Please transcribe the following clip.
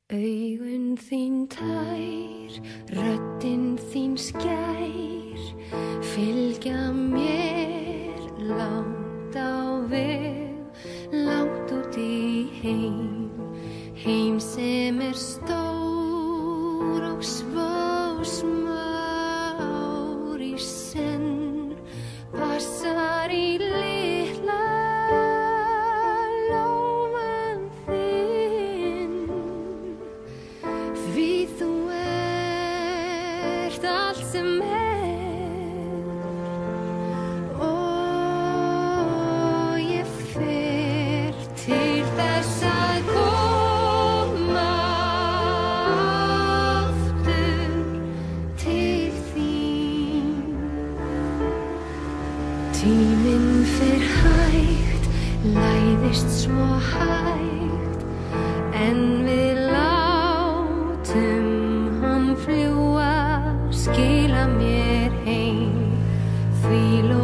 Augun þín tær, röddin þín skær, fylgja mér langt á veg, langt út í heim, heim sem stór og svo smár í senn, passar í litla lófan þinn, því þú ert allt sem og ég fer til þess að koma aftur til þín. Tíminn fer hægt, læðist svo hægt, en við látum hann fljúga, skila mér heim, því